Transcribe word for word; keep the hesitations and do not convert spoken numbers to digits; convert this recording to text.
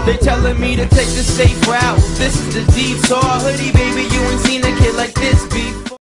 They telling me to take the safe route. This is the deep, so hoodie baby, you ain't seen a kid like this before.